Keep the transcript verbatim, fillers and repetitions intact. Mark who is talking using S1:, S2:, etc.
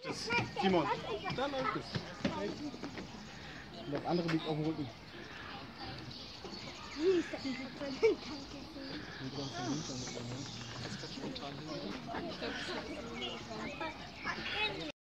S1: es. Simon, da läuft es. Und das andere liegt auf dem Rücken.
S2: Wie ist das denn? Danke.
S1: Und du hast den Hintern mitgenommen.
S3: Jetzt ganz spontan hin. Ich glaube, das ist